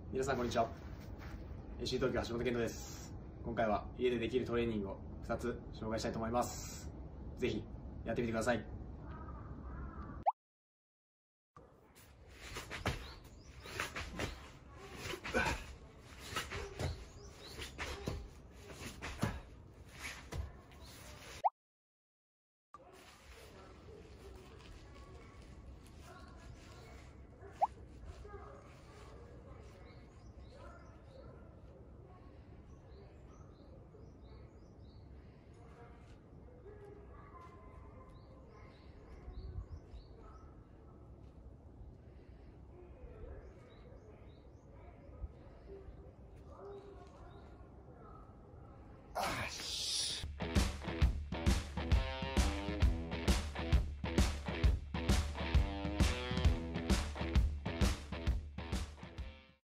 皆さんこんにちは。AC 東京橋本健人です。今回は家でできるトレーニングを2つ紹介したいと思います。ぜひやってみてください。